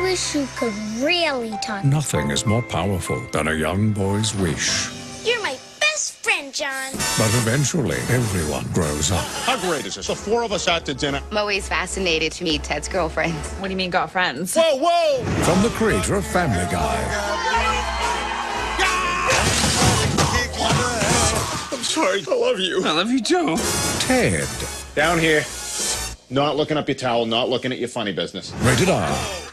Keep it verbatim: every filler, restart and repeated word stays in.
wish you could really talk. Nothing is more powerful than a young boy's wish. You're my best friend, John. But eventually, everyone grows up. How great is this? The four of us out to dinner. I'm always fascinated to meet Ted's girlfriends. What do you mean, girlfriends? Whoa, whoa! From the creator of Family Guy. I'm sorry. I love you. I love you too. Ted. Down here. Not looking up your towel, not looking at your funny business. Rated R.